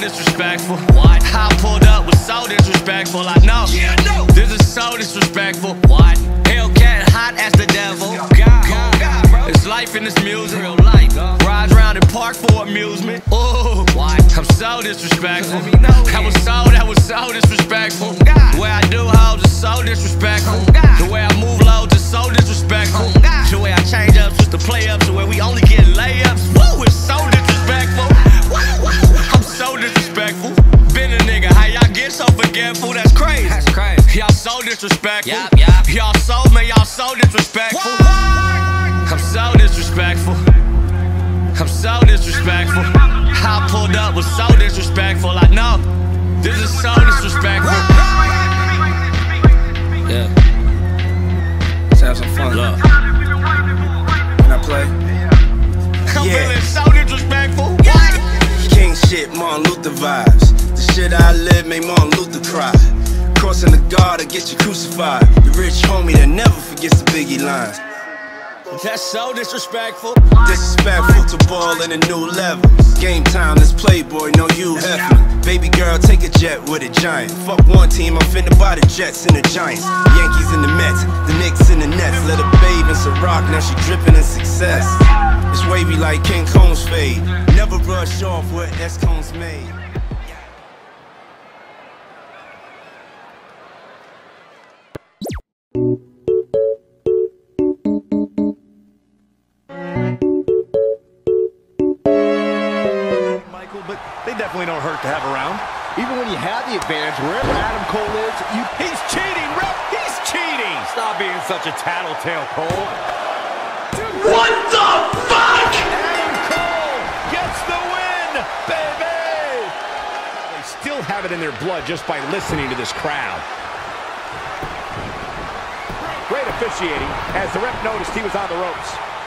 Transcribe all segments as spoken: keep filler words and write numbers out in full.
disrespectful. What? How I pulled up was so disrespectful. I know. Yeah, I know. This is so disrespectful. What? Hellcat hot as the devil. God, God, God, bro. It's life in this music. Real life. Rides around in park for amusement. Ooh, what? I'm so disrespectful. Let me know. That was so, that was so disrespectful. God. The way I do hoes is so disrespectful. God. The way I move loads is so disrespectful. God. The way I change ups just to play ups to where we only get layups. Woo, it's so disrespectful. I'm so disrespectful. Been a nigga, how y'all get so forgetful? That's crazy. That's crazy. Y'all so disrespectful. Yep, yep. Y'all so, man, y'all so disrespectful. I'm so disrespectful. I'm so disrespectful. How I pulled up was so disrespectful. I know. This is so disrespectful. Yeah. Let's have some fun. Look. Can I play? I'm yeah. Feeling so disrespectful. King shit, Martin Luther vibes. The shit I live make Martin Luther cry. Crossing the guard to get you crucified. The rich homie that never forgets the Biggie lines. That's so disrespectful. Disrespectful to ball in a new level. Game time, this Playboy, no you Hefner. Baby girl, take a jet with a giant. Fuck one team, I'm finna buy the Jets and the Giants. Yankees and the Mets, the Knicks and the Nets. Let her bathe in Ciroc, now she dripping in success. It's wavy like King Combs fade. Never rush off what S-Combs made. But they definitely don't hurt to have around. Even when you have the advantage, wherever Adam Cole is, you... He's cheating, ref! He's cheating! Stop being such a tattletale, Cole. What the fuck? Adam Cole gets the win, baby! They still have it in their blood just by listening to this crowd. Great officiating, as the ref noticed he was on the ropes.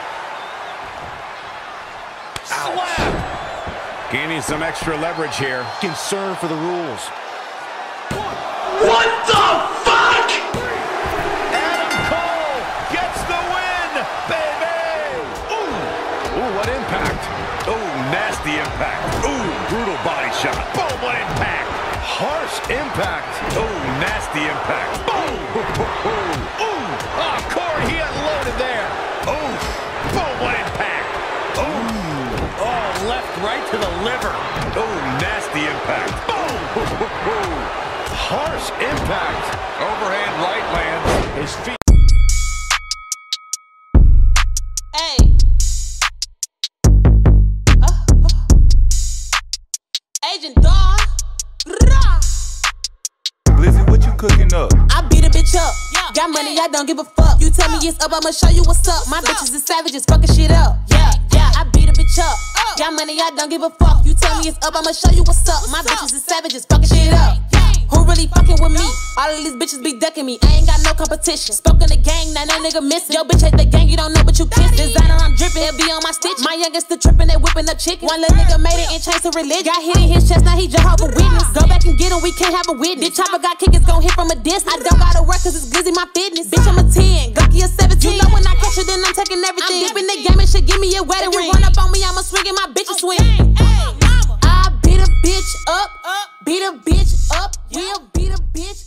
Slap! Gaining some extra leverage here. Concern for the rules. What the fuck? Adam Cole gets the win, baby! Ooh, Ooh what impact. Ooh, nasty impact. Ooh, brutal body shot. Boom, what impact. Harsh impact. Ooh, nasty impact. Boom! Ooh, oh, Corey, he unloaded there. Ooh, boom, what impact. Ooh. Oh, left right to the liver. Oh, nasty impact. Boom! Harsh impact. Overhand right lands. His feet. Hey. Uh, uh. Agent Dawn. Lizzie, what you cooking up? I beat a bitch up. Yeah. Got money, I don't give a fuck. You tell me it's up, I'ma show you what's up. My bitches is savages, fucking shit up. Yeah, yeah, I beat a bitch up. Got money, I don't give a fuck. You tell me it's up, I'ma show you what's up. My bitches is savages, fucking shit up. Who really fucking with me? All of these bitches be ducking me. I ain't got no competition. Spoken the gang, now no nigga missing. Yo, bitch hate the gang, you don't know but you kiss. Designer, I'm dripping, he'll be on my stitch. My youngest still tripping, they whipping up chicken. One little nigga made it and changed to religion. Got hit in his chest, now he Jehovah's Witness. Go back and get him, we can't have a witness. Chopper got kickers, gon' hit from a distance. I don't gotta work cause it's glizzy my fitness. Bitch, I'm a ten, Glocky a seventeen. You know when I catch you, then I'm taking everything. I'm dipping the game and shit, give me a wedding ring. If you run up on me, I'ma swing and my bitch will swing. I beat a bitch up, beat a bitch up, we'll beat a bitch